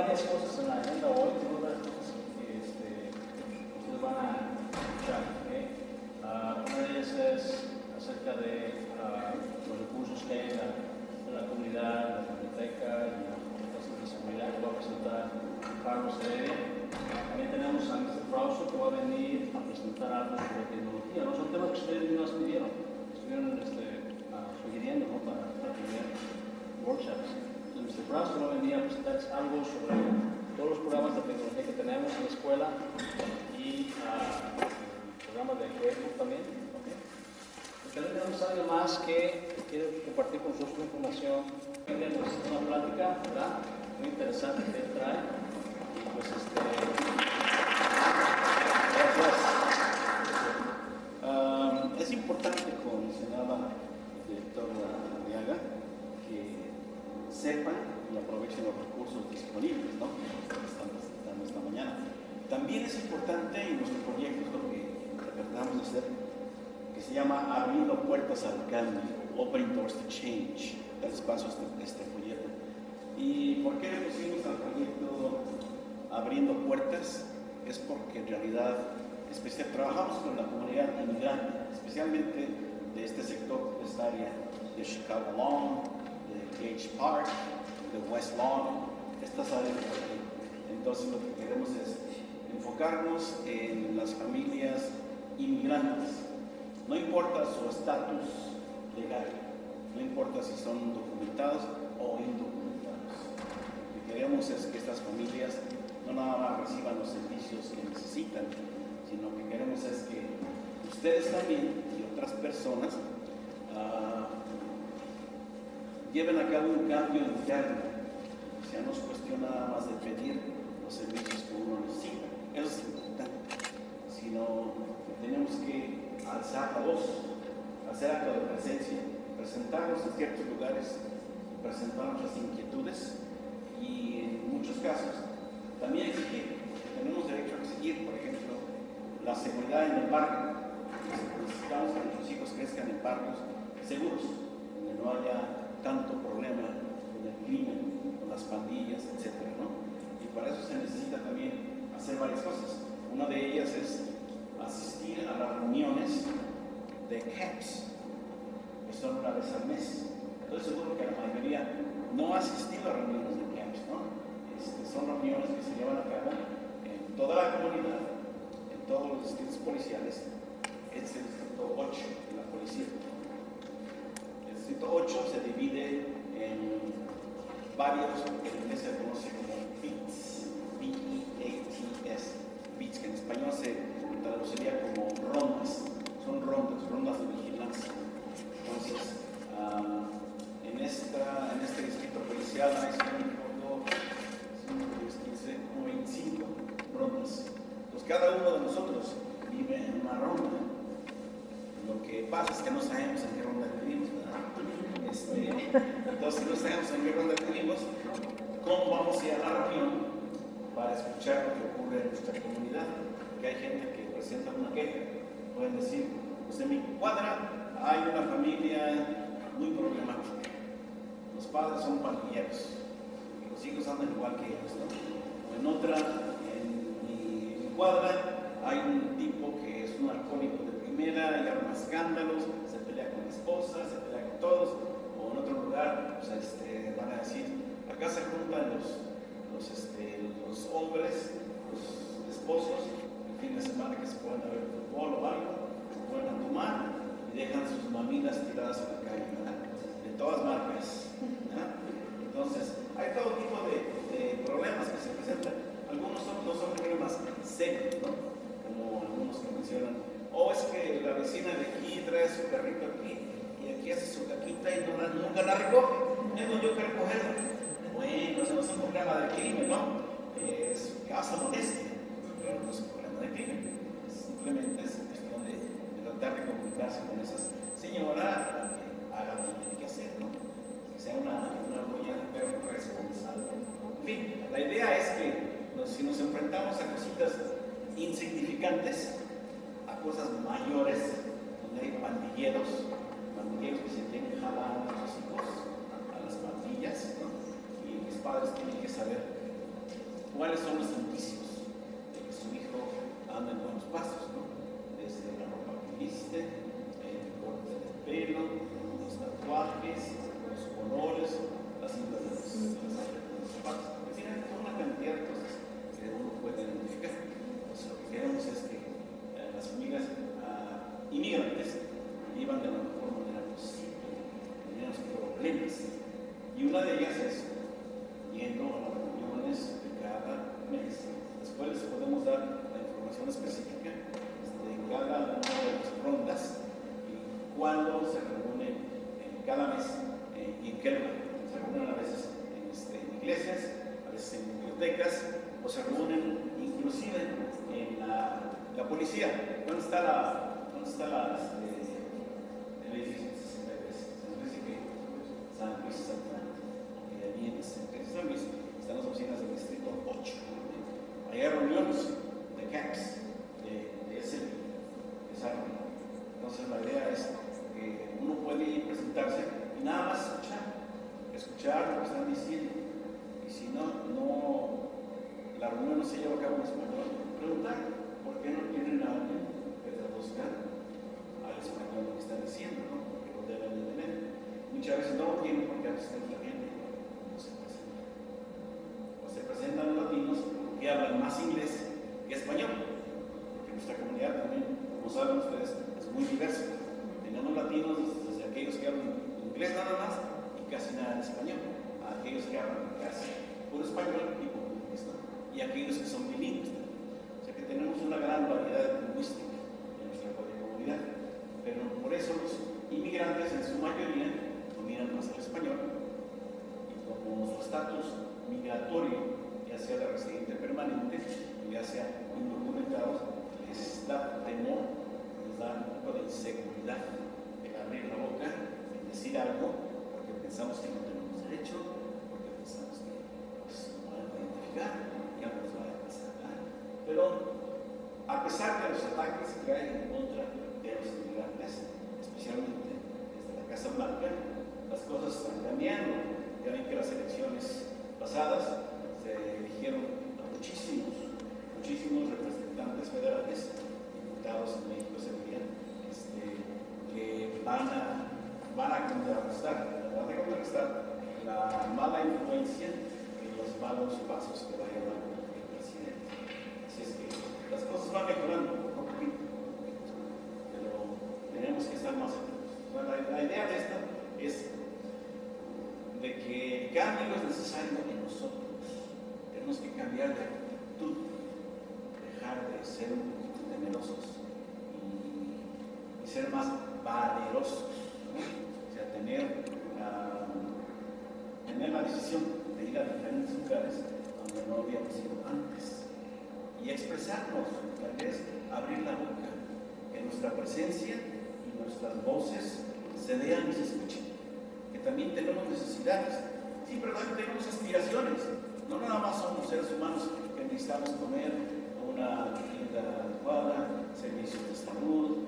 varias cosas en la agenda hoy, tengo varias cosas que ustedes van a escuchar. Una de ellas es acerca de los recursos que hay en la comunidad, la biblioteca y las cosas de seguridad que va a presentar Carlos Heredia. También tenemos a Mr. Frauso que va a venir a presentar algo sobre tecnología. No son temas que ustedes nos pidieron, estuvieron sugiriendo, ¿no? para tener workshops. Entonces, Mr. Frauso va a venir a presentar algo sobre todos los programas de tecnología que tenemos en la escuela y el programa de Facebook también. ¿Okay? También tenemos alguien más que quiere compartir con nosotros información. Tenemos una plática, ¿verdad? Muy interesante que él trae. Y pues gracias. Es importante, como mencionaba el director Arriaga, que sepan y aprovechen los recursos disponibles, ¿no? Están esta mañana. También es importante, y nuestro proyecto es lo que tratamos de hacer, que se llama Abriendo Puertas al Cambio, Opening Doors to Change, el espacio este folleto. ¿Y por qué le pusimos al proyecto Abriendo Puertas? Es porque en realidad trabajamos con la comunidad inmigrante, especialmente de este sector, de esta área de Chicago Lawn, de Gage Park, de West Lawn, estas áreas de aquí. Entonces lo que queremos es enfocarnos en las familias inmigrantes. No importa su estatus legal, no importa si son documentados o indocumentados. Lo que queremos es que estas familias no nada más reciban los servicios que necesitan, sino que queremos es que ustedes también y otras personas lleven a cabo un cambio interno. O sea, no es cuestión nada más de pedir los servicios que uno necesita, eso es importante, sino que tenemos que alzar la voz, hacer acto de presencia, presentarnos en ciertos lugares, presentar nuestras inquietudes y en muchos casos también exigir. Tenemos derecho a exigir, por ejemplo, la seguridad en el parque. Necesitamos que nuestros hijos crezcan en parques seguros, donde no haya tanto problema con el crimen, con las pandillas, etc., ¿no? Y para eso se necesita también hacer varias cosas. Una de ellas es asistir a las reuniones de CAPS, que son una vez al mes. Estoy seguro que la mayoría no ha asistido a reuniones de CAPS, ¿no? Son reuniones que se llevan a cabo en toda la comunidad, en todos los distritos policiales. Es el distrito 8 de la policía. El distrito 8 se divide en varios, que en inglés se conoce como beats, B-E-A-T-S, beats, que en español se traduciría como rondas. Son rondas de vigilancia. Entonces, en este distrito policial hay como 25 rondas. Pues cada uno de nosotros vive en una ronda. Lo que pasa es que no sabemos en qué ronda vivimos, ¿verdad? Entonces, no sabemos en qué ronda vivimos, ¿cómo vamos a ir a la reunión para escuchar lo que ocurre en nuestra comunidad? Porque hay gente que presenta una queja. Pueden decir, pues en mi cuadra hay una familia muy problemática. Los padres son pandilleros. Los hijos andan igual que ellos, ¿no? O en otra, en mi cuadra, hay un tipo que es un alcohólico de primera y arma escándalos, se pelea con la esposa, se pelea con todos. O en otro lugar, van a decir, acá se juntan los hombres, los esposos, el fin de semana que se pueden ver fútbol o algo, se pueden a tomar y dejan sus mamilas tiradas en la calle, ¿verdad? De todas marcas, ¿verdad? Entonces, hay todo tipo de problemas que se presentan. Algunos no son problemas serios, ¿no? Como algunos que mencionan, es que la vecina de aquí trae su perrito aquí y aquí hace su caquita y nunca la recoge. Tengo yo que recogerla. Bueno, eso no es un problema de crimen, ¿no? Es causa molestia, pero no es un problema de crimen. Simplemente es cuestión de tratar de comunicarse con esa señora para que haga lo que tiene que hacer, ¿no? Que sea una buena pero responsable. En fin, la idea es que si nos enfrentamos a cositas insignificantes, a cosas mayores, donde hay pandilleros que se tienen jalando a sus hijos a las pandillas, ¿no? Y los padres tienen que saber cuáles son los indicios de que su hijo anda en buenos pasos, ¿no? Desde la ropa que viste, el corte del pelo, los tatuajes, los colores, las cintas de los zapatos. En fin, hay una cantidad de cosas que uno puede identificar. Pues lo que queremos es que las familias inmigrantes vivan de la mejor manera posible, menos problemas. Y una de ellas es yendo a las reuniones de cada mes. Después les podemos dar la información específica de cada una de las rondas y cuándo se reúnen cada mes y en qué lugar. Se reúnen a veces en iglesias, a veces en bibliotecas, o se reúnen inclusive en la policía. ¿Dónde está el edificio 63? Se dice que San Luis, que allí en San Luis están las oficinas del distrito 8. Ahí hay reuniones de CAPS, de esa reunión. Entonces la idea es que uno puede ir presentarse y nada más escuchar lo que están diciendo. Y si no, la reunión no se lleva a cabo en español, preguntar por qué no tienen a alguien que traduzca al español lo que están diciendo, ¿no? Porque lo deben de tener. Muchas veces no lo tienen porque a veces la gente no se presenta. O se presentan los latinos que hablan más inglés que español, porque nuestra comunidad también, como saben ustedes, es muy diversa. Tenemos latinos desde aquellos que hablan inglés nada más y casi nada de español, a aquellos que hablan casi puro español y puro inglés, ¿no? Y aquellos que son bilingües. O sea que tenemos una gran variedad lingüística en nuestra comunidad, pero por eso los inmigrantes en su mayoría dominan más el español, y como su estatus migratorio, ya sea de residente permanente o ya sea indocumentados, les da temor, les da un poco de inseguridad el abrir la boca, en decir algo, porque pensamos que no tenemos derecho, porque pensamos que pues, no van a identificar y algo nos va a pasar. Pero a pesar de los ataques que hay en contra de los inmigrantes, especialmente desde la Casa Blanca, las cosas están cambiando. Ya ven que las elecciones pasadas se eligieron a muchísimos representantes federales, diputados en México se dirían, que van a contrarrestar la mala influencia y los malos pasos que vaya dando el presidente. Así es que las cosas van mejorando poco a poquito, pero tenemos que estar más atentos. Bueno, la idea de esto es de que el cambio es necesario en nosotros. Tenemos que cambiar de actitud, dejar de ser un poquito temerosos y ser más valerosos, ¿no? O sea, tener la decisión de ir a diferentes lugares donde no habíamos ido antes y expresarnos, tal vez abrir la boca, que nuestra presencia y nuestras voces se vean y se escuchen, que también tenemos necesidades. Sí, pero también tenemos aspiraciones. No nada más somos seres humanos que necesitamos comer, una vivienda adecuada, servicios de salud,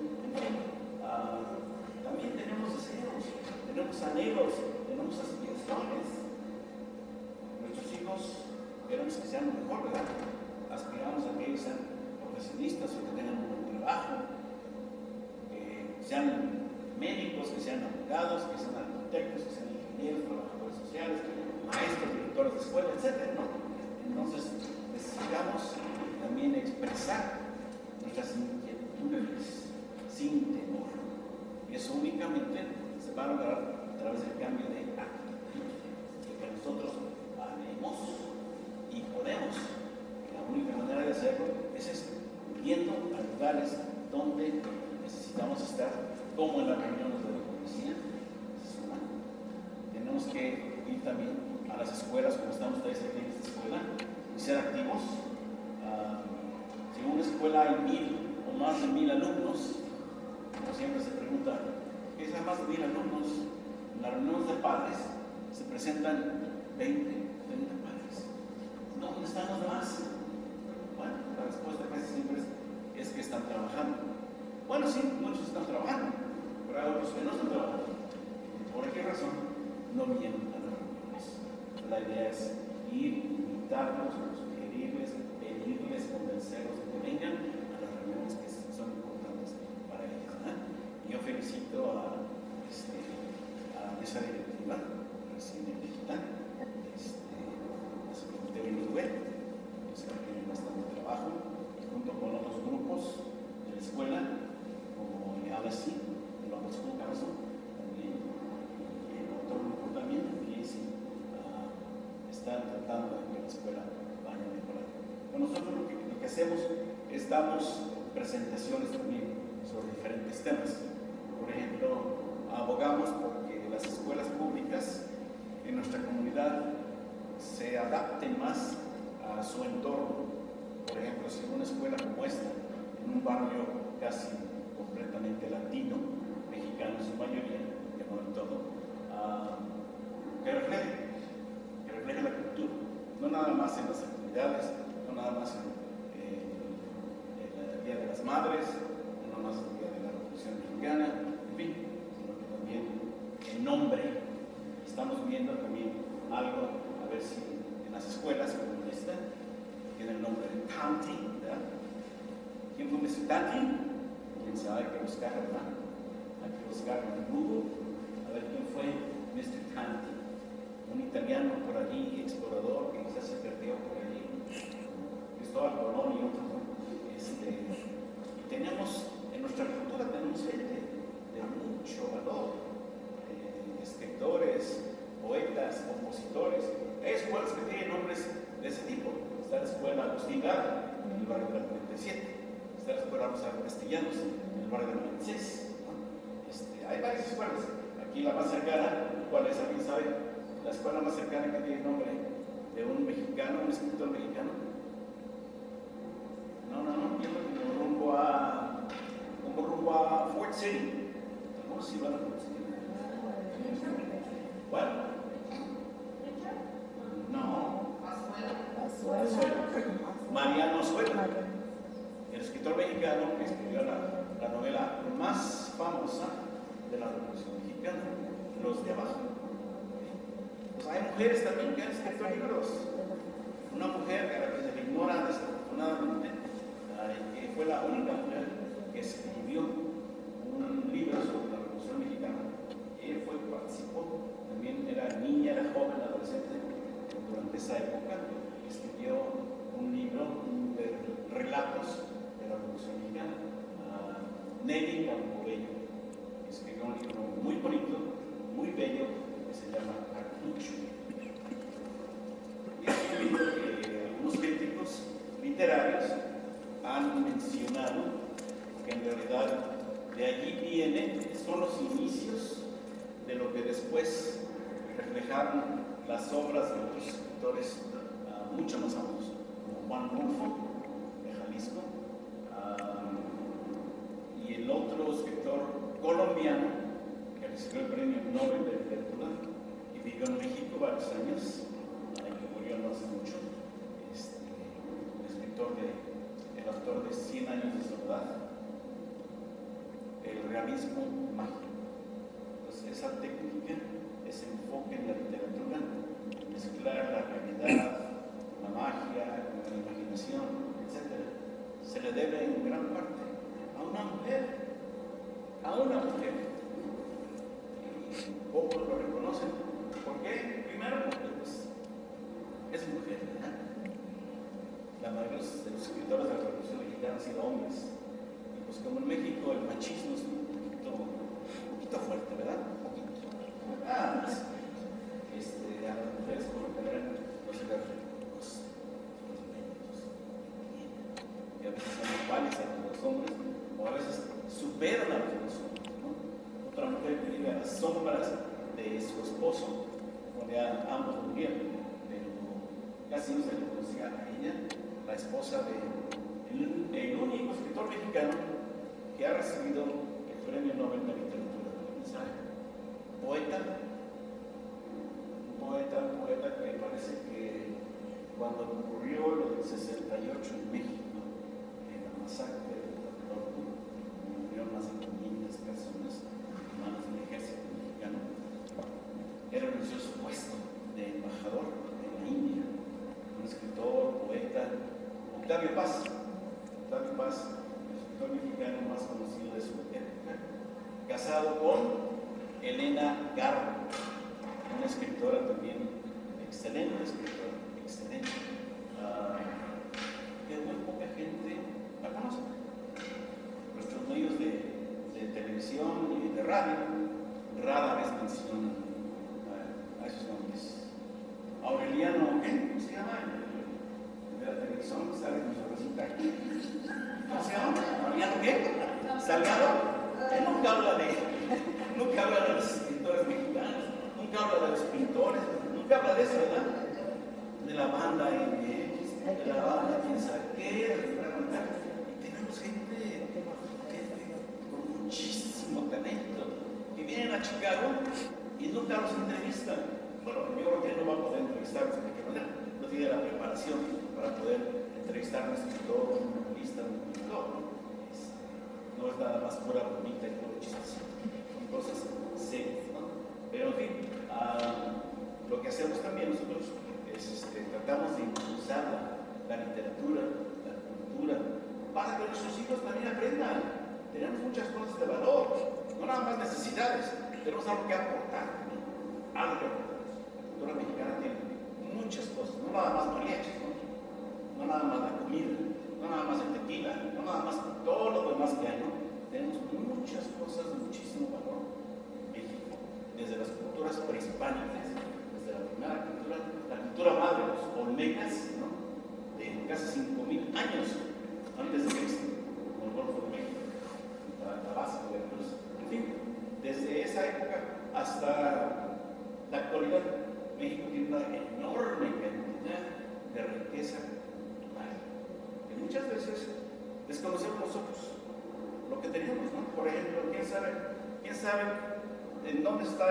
también tenemos deseos, tenemos anhelos, tenemos aspiraciones. Nuestros hijos queremos que sean lo mejor, ¿verdad? Aspiramos a que ellos sean profesionistas o que tengan un buen trabajo, que sean médicos, que sean abogados, que sean arquitectos, que sean ingenieros, trabajadores sociales, maestros, directores de escuela, etc., ¿no? Entonces necesitamos también expresar nuestras inquietudes sin temor. Y eso únicamente se va a lograr a través del cambio de actitud, de que nosotros amemos y podemos. La única manera de hacerlo es yendo a lugares donde necesitamos estar, como en las reuniones de la policía. Tenemos que ir también a las escuelas, como están ustedes aquí en esta escuela, y ser activos. Si en una escuela hay 1000 o más de 1000 alumnos, como siempre se pregunta, ¿qué es más de 1000 alumnos? En las reuniones de padres se presentan 20, 30 padres. ¿Dónde están los demás? Bueno, la respuesta casi siempre es que están trabajando. Bueno, sí, muchos están trabajando, pero hay otros que no están trabajando. ¿Por qué razón? No vienen a las reuniones. La idea es ir, invitarlos, sugerir, hacemos es damos presentaciones también sobre diferentes temas. Por ejemplo, abogamos porque las escuelas públicas en nuestra comunidad se adapten más a su entorno. Por ejemplo, si en una escuela como esta, en un barrio casi completamente latino, mexicano en su mayoría, que no en todo, que refleje la cultura, no nada más en las actividades, no nada más en el Día de las Madres, no nada más en el Día de la Revolución Mexicana, en fin, sino que también en nombre. Estamos viendo también algo, a ver si en las escuelas como esta, tiene el nombre de Tonti, ¿verdad? ¿Quién fue Mr. Tonti? ¿Quién sabe? Hay que buscar, ¿verdad? Hay que buscar en Google, a ver quién fue Mr. Tonti. Un italiano por allí, explorador, que quizás se perdió por allí, Cristóbal Colón y otros, ¿no? Y tenemos, en nuestra cultura tenemos gente de mucho valor, escritores, poetas, compositores. Hay escuelas que tienen nombres de ese tipo. Está la escuela Agustín Lara, en el barrio de la 47. Está la escuela Rosario Castellanos, en el barrio de la 26. ¿No? Hay varias escuelas. Aquí la más cercana, ¿cuál es? ¿Alguien sabe? La escuela más cercana que tiene nombre de un mexicano, un escritor mexicano. No, como rumbo a Fort City. Algunos sí van a Fort City. Bueno. No. Mariano Azuela, el escritor mexicano que escribió la novela más famosa de la Revolución Mexicana, Los de Abajo. Pues hay mujeres también que han escrito libros. Una mujer a la que se le ignora desafortunadamente, que fue la única mujer que escribió un libro sobre la Revolución Mexicana. Ella participó, también era niña, era joven, adolescente, durante esa época, escribió un libro de relatos de la Revolución Mexicana. Nelly Campobello escribió un libro muy bonito, muy bello, que se llama Cartucho. Y es un libro que algunos críticos literarios han mencionado que en realidad de allí son los inicios de lo que después reflejaron las obras de otros escritores mucho más famosos, como Juan Rulfo, de Jalisco, y el otro escritor colombiano que recibió el premio Nobel de Literatura y vivió en México varios años, que murió no hace mucho, el autor de 100 años de soledad, el realismo mágico. Entonces, esa técnica, ese enfoque en la literatura, mezclar la realidad, la magia, la imaginación, etc., se le debe en gran parte a una mujer. Y pocos lo reconocen. ¿Por qué? Primero porque pues, es mujer, ¿verdad? La mayoría de los escritores de la Revolución Mexicana han sido hombres. Y pues como en México el machismo es un poquito fuerte, ¿verdad? Un poquito. A las mujeres por lo general no se les reconoce los méritos. Y a veces son iguales a los hombres, o a veces superan a los hombres, ¿no? Otra mujer que vive a las sombras de su esposo, cuando ya ambos murieron, pero casi no se le conocía a ella, la esposa el único escritor mexicano que ha recibido el premio Nobel de Literatura. ¿Sabe? Un poeta que parece que cuando ocurrió lo del 68 en México, en la masacre de Tlatelolco, murieron más de 500 personas en manos del ejército mexicano, era renunció su puesto de embajador en la India, un escritor, poeta, Octavio Paz, el escritor mexicano más conocido de su época, casado con Elena Garro, una escritora también excelente, que muy poca gente la conoce. Nuestros medios de televisión y de radio rara vez mencionan a esos nombres. Aureliano, ¿cómo se llama? De la televisión, sale en nuestro reportaje. Salgado, él nunca habla de los escritores mexicanos, nunca habla de los pintores, nunca habla de eso, ¿verdad? De la banda MX, de la banda quién sabe qué, y tenemos gente con muchísimo talento que vienen a Chicago y nunca los entrevistan. Bueno, yo creo que no va a poder entrevistarlos de qué manera, no tiene la preparación para poder entrevistar a un escritor, un novelista, un pintor, ¿no? No es nada más pura bonita y puro chistecito, son cosas serias, ¿no? Pero en fin, lo que hacemos también nosotros es tratamos de impulsar la literatura, la cultura, para que nuestros hijos también aprendan. Tenemos muchas cosas de valor, no nada más necesidades, tenemos algo que aportar, ¿no? Algo que aportar. La cultura mexicana tiene muchas cosas, no nada más mariachis, no nada más la comida, no nada más el tequila, no nada más todo lo demás que hay, ¿no? Tenemos muchas cosas de muchísimo valor en México, desde las culturas prehispánicas, desde la primera cultura, la cultura madre, los olmecas, ¿no? De casi 5,000 años antes de Cristo, con el Golfo de México, Tabasco, Veracruz, en fin, desde esa época hasta la actualidad, México tiene una enorme cantidad de riqueza cultural, que muchas veces desconocemos nosotros lo que tenemos, ¿no? Por ejemplo, ¿quién sabe en dónde está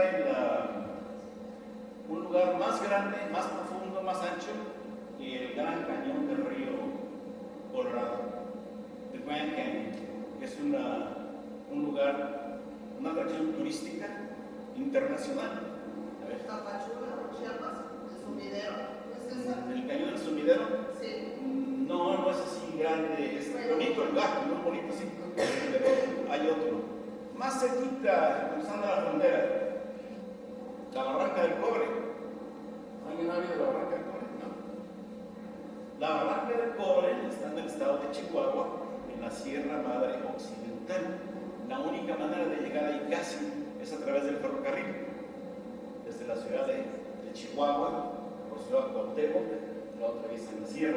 un lugar más grande, más profundo, más ancho que el Gran Cañón del río Colorado? El Grand Canyon, que es un lugar, una atracción turística internacional. A ver. Tapachula, Chiapas, el sumidero. ¿Es esa? ¿El cañón del sumidero? Sí. No es así grande, es bonito el lugar, muy bonito, sí. Hay otro. Más cerquita, cruzando la frontera, la Barranca del Cobre. ¿Alguien ha oído de la Barranca del Cobre? No. La Barranca del Cobre está en el estado de Chihuahua, en la Sierra Madre Occidental. La única manera de llegar ahí casi es a través del ferrocarril. Desde la ciudad de Chihuahua, por Ciudad Cuauhtémoc, la otra vez en la sierra,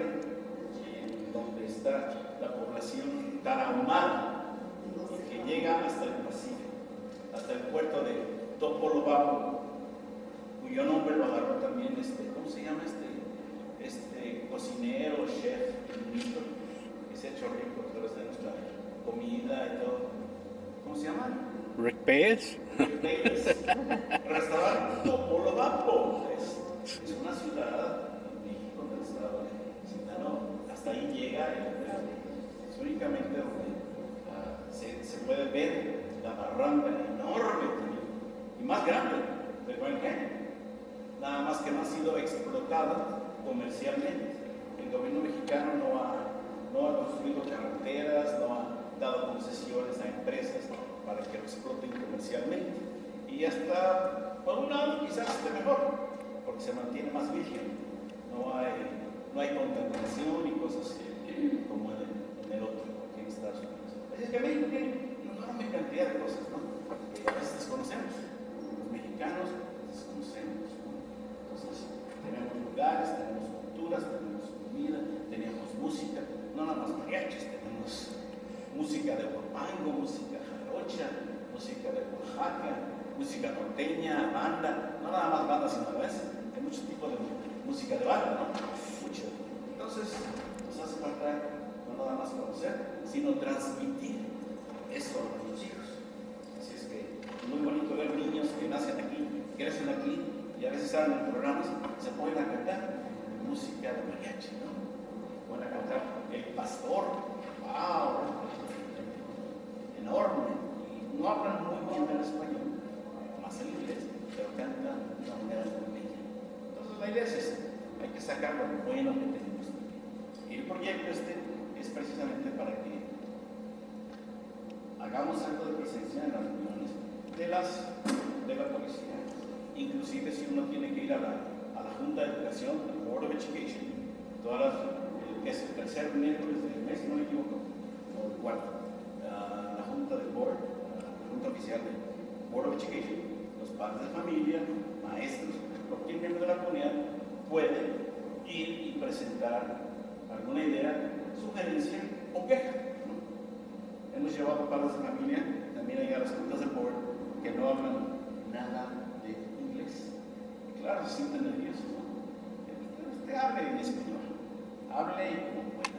donde está la población tarahumara, que llega hasta el Pacífico, hasta el puerto de Topolobampo, cuyo nombre lo agarró también ¿cómo se llama este cocinero, chef, ministro, que se ha hecho rico a través de nuestra comida y todo? ¿Cómo se llama? Rick Baez. Rick Baez. Restaurante Topolobampo. Es una ciudad en México, del estado de Sinaloa. Hasta ahí llega, es únicamente donde se puede ver la barranca enorme y más grande del Grand Canyon. Nada más que no ha sido explotada comercialmente. El gobierno mexicano no ha construido carreteras, no ha dado concesiones a empresas para que lo exploten comercialmente. Y hasta, por un lado, quizás esté mejor, porque se mantiene más virgen. No hay contaminación y cosas como en el otro, aquí en Estados Unidos. Así es que México tiene una enorme cantidad de cosas, ¿no? Que a veces desconocemos. Los mexicanos desconocemos, ¿no? Entonces, tenemos lugares, tenemos culturas, tenemos comida, tenemos música, no nada más mariachis, tenemos música de Huapango, música jarocha, música de Oaxaca, música norteña, banda, no nada más banda sinaloense, hay muchos tipos de música de banda, ¿no? Mucho. Entonces, nos hace falta no nada más conocer, sino transmitir eso a nuestros hijos. Así es que es muy bonito ver niños que nacen aquí, crecen aquí, y a veces salen en programas, se ponen a cantar música de mariachi, ¿no? Ponen a cantar El Pastor, ¡wow! Enorme. Y no hablan muy bien el español, más el inglés, pero cantan de una manera muy bella. Entonces la idea es esta, hay que sacar lo bueno que tenemos aquí. Y el proyecto es precisamente para que hagamos acto de presencia en las reuniones de la policía. Inclusive si uno tiene que ir a la Junta de Educación, al Board of Education, es el tercer miércoles del mes, si no me equivoco, o el cuarto, la Junta del Board, la Junta Oficial del Board of Education, los padres de familia, maestros, cualquier miembro de la comunidad puede ir y presentar alguna idea, sugerencia o queja, ¿no? hemos llevado padres de familia también allá a las juntas de board que no hablan nada de inglés. Y claro, se sienten nerviosos, ¿no? Pero usted hable en español, hable como pueda,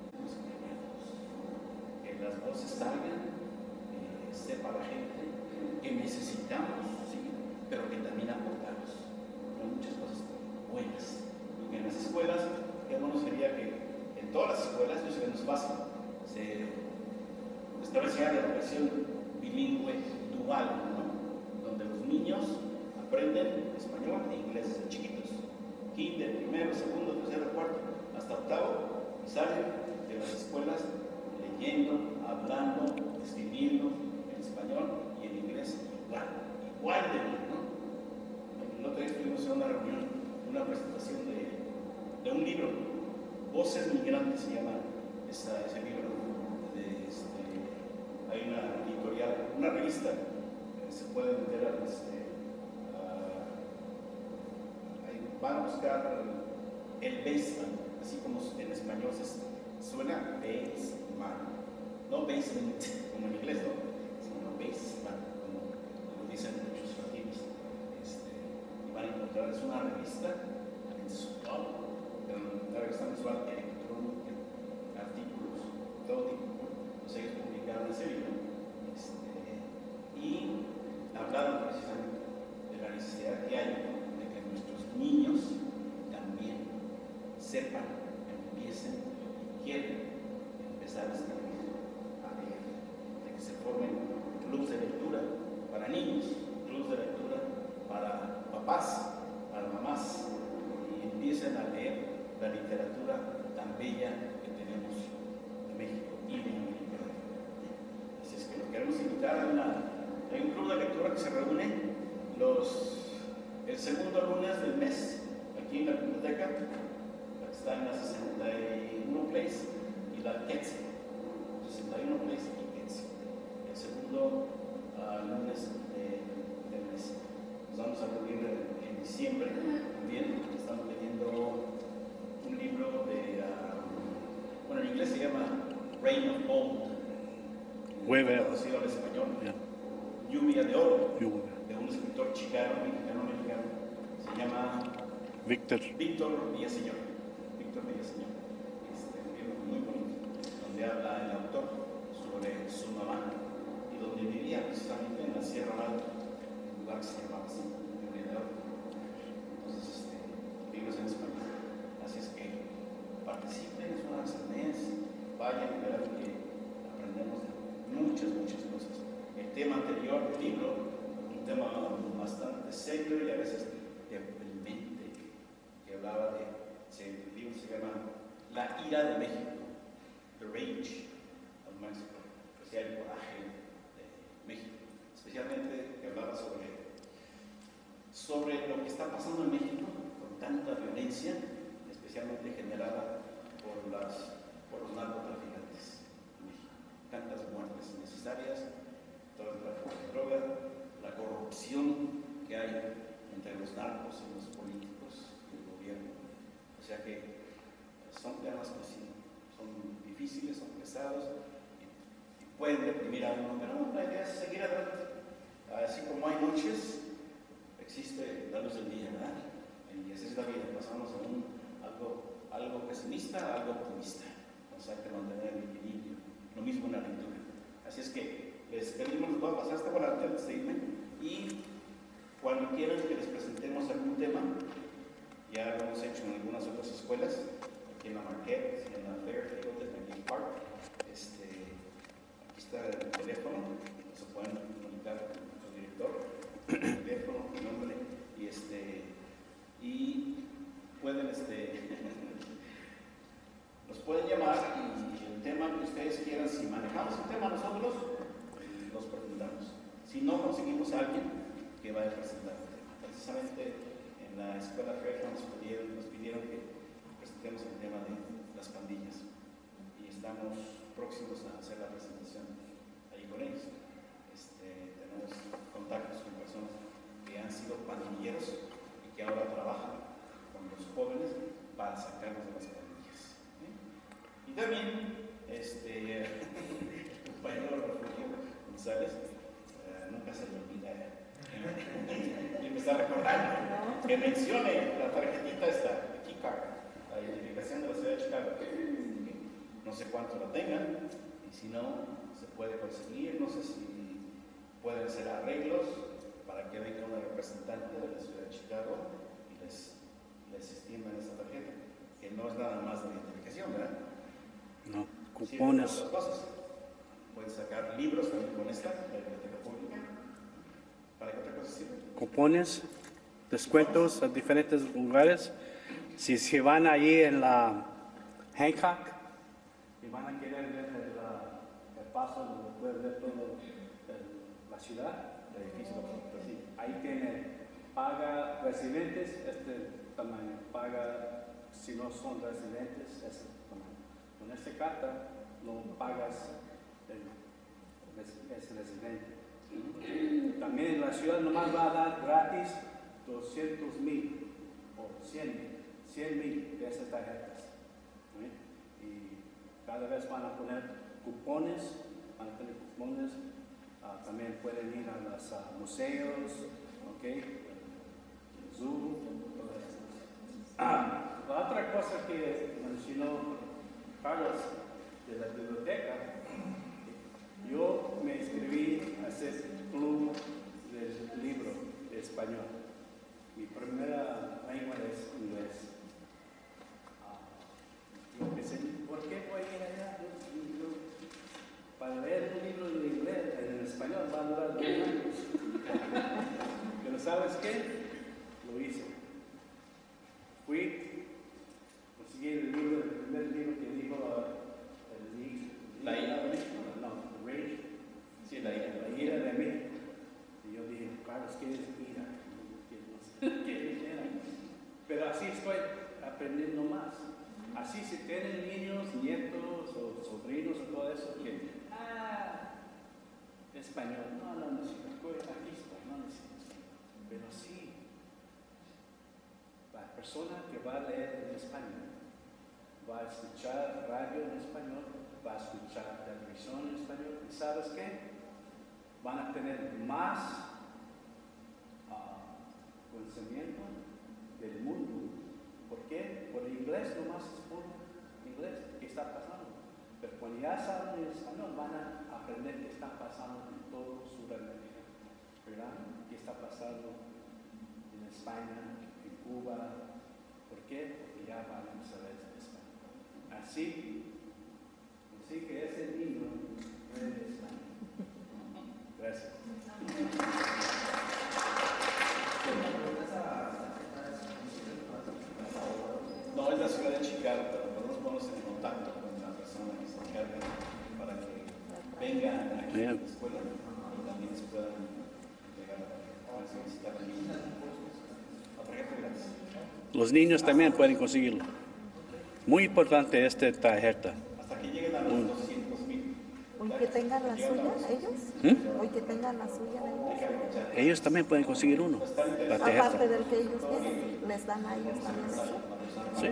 que las voces salgan, que sepa la gente que necesitamos, sí, pero que también aportamos. Hay muchas cosas buenas. Y en las escuelas, qué bueno sería que en todas las escuelas, yo sé que no es fácil, se estableciera la educación bilingüe dual, ¿no? Donde los niños aprenden español e inglés desde chiquitos. Kinder, primero, segundo, tercero, cuarto, hasta octavo, y salen de las escuelas leyendo, hablando, escribiendo en español y en inglés igual de bien, ¿no? El otro día estuvimos en una reunión, una presentación de un libro, Voces Migrantes se llama ese libro. Hay una editorial, una revista, se puede meter van a buscar el basement, así como en español suena basement, no basement como en inglés, ¿no? Sino basement, como dicen muchos latinos. Y van a encontrar, es una revista mensual, una revista mensual electrónica, artículos, todo tipo. Entonces ellos publicaron ese libro y hablaron precisamente de la necesidad que hay de que nuestros niños también sepan, empiecen y quieran empezar a escribir, a leer, de que se formen clubes de lectura para niños, clubes de lectura para papás, para mamás, y empiecen a leer la literatura tan bella que tenemos de México y de América. Así es que los queremos invitar hay un club de lectura que se reúne el segundo lunes del mes aquí en la biblioteca, la que está en la 61 Place y la 61 Place y Quetzi, el segundo lunes del mes. Nos vamos a reunir en diciembre también. Estamos leyendo un libro bueno, en inglés se llama Rain of Gold, traducido al español, Lluvia de Oro, de un escritor mexicano, se llama Víctor Villaseñor. Un libro muy bonito, donde habla el autor sobre su mamá y donde vivía precisamente en la Sierra Madre, en un lugar que se llamaba así, Lluvia de Oro. Entonces, libros en español. Así es que participen, es una vez al mes, vayan y verán que aprendemos muchas cosas. El tema anterior del libro, un tema bastante serio y a veces deprimente, que hablaba el libro se llama La ira de México, The Rage of Mexico, o sea, el coraje de México, especialmente que hablaba sobre lo que está pasando en México con tanta violencia, especialmente generada por los narcotraficantes en México. Tantas muertes innecesarias, todo el tráfico de droga, la corrupción que hay entre los narcos y los políticos y el gobierno. O sea que son temas que sí, son difíciles, son pesados y pueden deprimir a uno, pero la idea es seguir adelante. Así como hay noches, existe la luz del día, ¿verdad? Y así es la vida, pasamos de algo pesimista a algo optimista. O sea, hay que mantener el equilibrio. Lo mismo en la lectura. Así es que les pedimos, les voy a pasar esta volante antes de irme, y cuando quieran que les presentemos algún tema, ya lo hemos hecho en algunas otras escuelas, aquí en la Marquette, en la Fairfield, en el Beach Park. Aquí está el teléfono, se pueden comunicar con nuestro director, el teléfono, el nombre, y pueden nos pueden llamar y el tema que ustedes quieran, si manejamos el tema nosotros, los presentamos. Si no, conseguimos a alguien que vaya a presentar el tema. Precisamente en la escuela Fairfield nos pidieron que presentemos el tema de las pandillas y estamos próximos a hacer la presentación ahí con ellos. Tenemos contactos con personas que han sido pandilleros y que ahora trabajan con los jóvenes para sacarlos de las pandillas. Y también, el compañero González, nunca se me olvida. Y me está recordando que mencione la tarjetita esta, la key card, la identificación de la ciudad de Chicago. No sé cuánto la tengan, y si no, se puede conseguir, no sé si pueden hacer arreglos para que venga una representante de la ciudad de Chicago y les extiendan esta tarjeta, que no es nada más de identificación, ¿verdad? No, cupones. Sí, otras cosas. Pueden sacar libros también con esta, la biblioteca pública. ¿Para qué otra cosa sirve? Cupones, descuentos a diferentes lugares. Si van allí en la Hancock y van a querer ver el paso donde pueden ver todo la ciudad, El edificio, sí, ahí tiene paga residentes, este tamaño, paga si no son residentes, ese tamaño. Con esta carta no pagas es residente. También la ciudad nomás va a dar gratis 200,000 o 100,000 de esas tarjetas. ¿Sí? Y cada vez van a poner cupones, también pueden ir a los museos, zoo, todo eso. La otra cosa que mencionó Carlos de la biblioteca, yo me inscribí a hacer club del libro de español. Mi primera lengua es inglés. Yo pensé, ¿por qué voy a ir allá? Para leer un libro en inglés, en español, va a durar 2 años. Pero ¿sabes qué? Lo hice. Fui, conseguí el primer libro que dijo La ira de México. No, Rage. Sí, la ira. La ira de México. Y yo dije, Carlos, ¿qué es ira? ¿Qué era? Pero así estoy aprendiendo más. Así si tienen niños, nietos o sobrinos o todo eso, que, español, no necesito, aquí estoy, no necesito. Pero sí, la persona que va a leer en español, va a escuchar radio en español, va a escuchar televisión en español, y ¿sabes qué? Van a tener más conocimiento del mundo. ¿Por qué? Por el inglés nomás es por inglés, ¿qué está pasando? Pero cuando ya saben el español, van a aprender qué está pasando en todo Sudamérica, ¿verdad? ¿Qué está pasando en España, en Cuba? ¿Por qué? Porque ya van a saber el español. Así que ese niño es de España. Gracias. No, es la ciudad de Chicago, pero podemos ponernos en contacto con la persona que se encarga para que vengan aquí a la escuela y también se puedan llegar a solicitar aquí. La tarjeta gratis. Los niños también pueden conseguirlo. Muy importante esta tarjeta. Hasta que lleguen a los 200,000. Hoy que tengan la suya, ellos. Hoy que tengan la suya, ellos. Ellos también pueden conseguir uno. La tarjeta. Aparte del que ellos tienen, les dan a ellos también eso. Sí.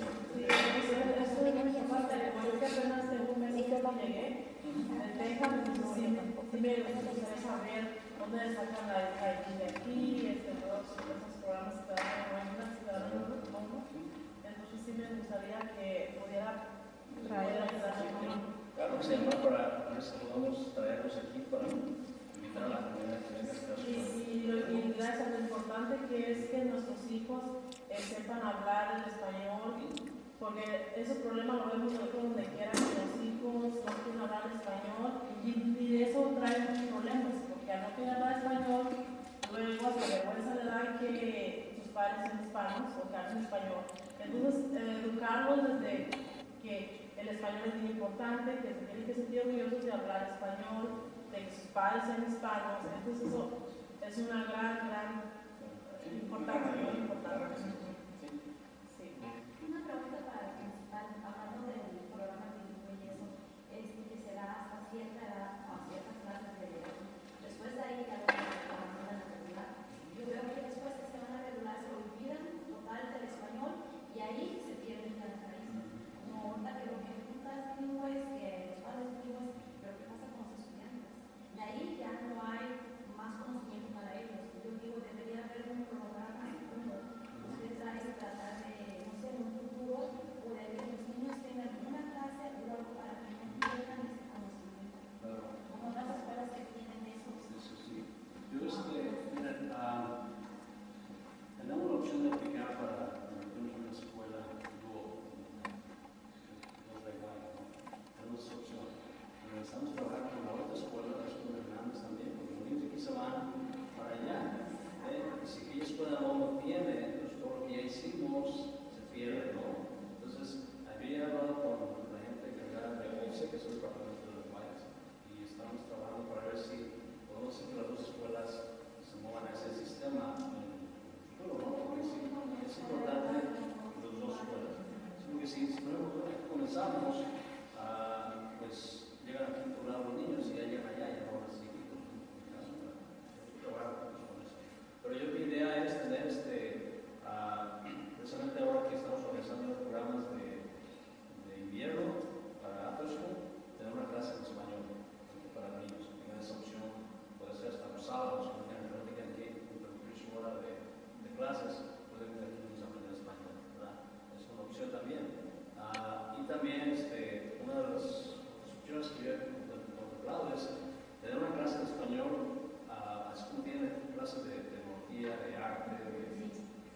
Me gustaría saber dónde sacan la ID de aquí, todos esos programas que dan en entonces sí me gustaría que pudiera traer Claro, que se llama para ver si podemos traerlos aquí para invitar a la comunidad que venga a estar. y gracias, lo importante que es que nuestros hijos sepan hablar el español, porque ese problema lo vemos nosotros donde quiera, que los hijos no quieren hablar español, y eso trae muchos problemas, porque al no querer hablar español, luego hasta vergüenza le da que sus padres sean hispanos o que hablen español. Entonces, educarlos desde que el español es muy importante, que se tienen que sentir orgullosos de hablar español, de que sus padres sean hispanos. Entonces eso es una gran importancia, muy importante. Sí. Una pregunta para el principal, hablando del programa bilingüe y eso, que se da hasta cierta edad, a ciertas clases de edad. Después de ahí ya lo van a regular. Yo veo que después que se van a regular se olvidan total del español y ahí se pierden las raíces. Como ahorita que lo que juntas bilingües, que los padres bilingües, pero ¿qué pasa con los estudiantes? De ahí también una de las opciones que yo he contemplado es tener una clase de español, así como tiene clases de tecnología, de arte, de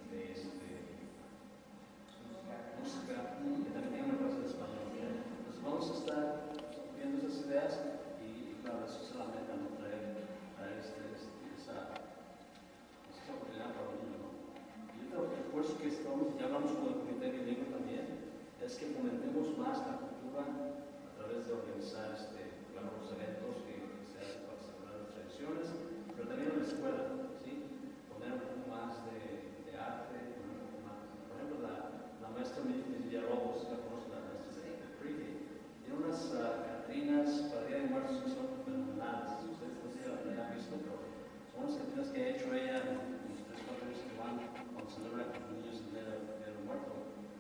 música, que también tiene una clase de español. Entonces vamos a estar viendo esas ideas y claro, eso se la meta, ¿no? Traer esa oportunidad para los niños, ¿no? Yo creo que el esfuerzo que estamos, ya hablamos con el Comité Bilingüe también, es que fomentemos más la cultura a través de organizar claro, los eventos que se hacen para celebrar las tradiciones, pero también en la escuela, ¿sí? Poner un poco más de arte, poner un poco más. Por ejemplo, la maestra Villarobos, la conoce, la maestra de Pre-K, tiene unas catrinas para el Día de Muertos que son fenomenales. Ustedes no sé si la han visto, pero son unas catrinas que ha hecho ella en los 3 o 4 años que van cuando celebran con los niños el Día de los Muertos.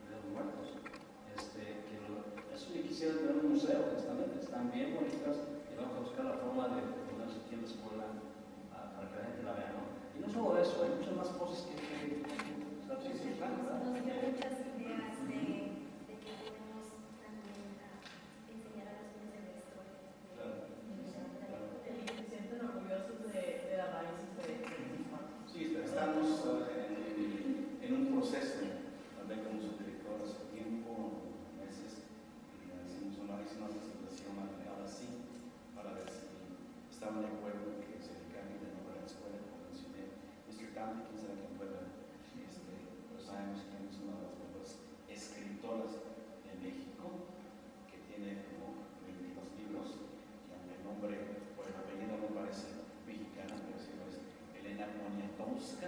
Eso yo quisiera tener un museo, honestamente. Están bien bonitas y vamos a buscar la forma de ponerse aquí en la escuela para que la gente la vea, ¿no? Y no solo eso, hay muchas más cosas que Nos dio muchas ideas de que podemos también enseñar a los niños de la historia. Y se sienten orgullosos de las raíces de Sí, estamos en un proceso, también como su director hace tiempo, meses, hice una presentación ahora sí, para ver si estaban de acuerdo que se le cambie de nombre a la escuela, como mencioné. Mr. Tonti, quien será quien pueda, pues sabemos que es una de las mejores escritoras de México, que tiene como 22 libros, y aunque el nombre, por el apellido no parece mexicana, pero sí es Elena Poniatowska,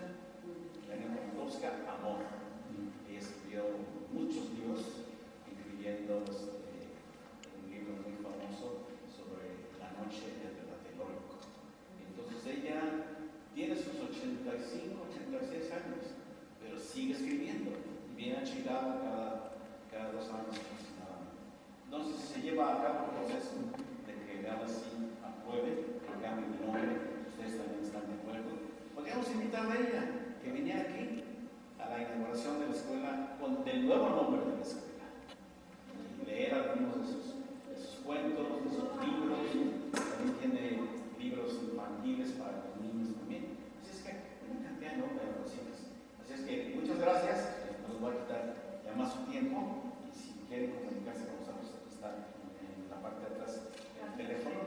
Amor. Ella escribió muchos libros, incluyendo un libro muy famoso sobre la noche del Tlatelolco. Entonces ella tiene sus 85, 86 años, pero sigue escribiendo y viene a Chicago cada 2 años aproximadamente. Entonces se lleva a cabo el proceso de que ahora sí apruebe el cambio de nombre. Ustedes también están de acuerdo. Podríamos invitarla a ella que viniera aquí a la inauguración de la escuela del nuevo nombre de la escuela y leer algunos de sus cuentos, de sus libros. También tiene libros infantiles para los niños también. Así es que una cantidad enorme de cositas. Así es que muchas gracias. No les voy a quitar ya más su tiempo y si quieren comunicarse con nosotros está en la parte de atrás el teléfono.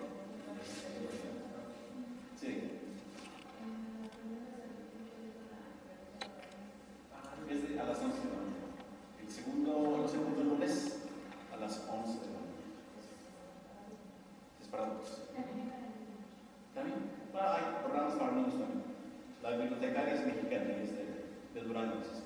Sí. Es a las 11 de la mañana. El segundo lunes a las 11 de la mañana. Es para todos. ¿También? Bueno, hay programas para niños también. La bibliotecaria es mexicana, es de Durango.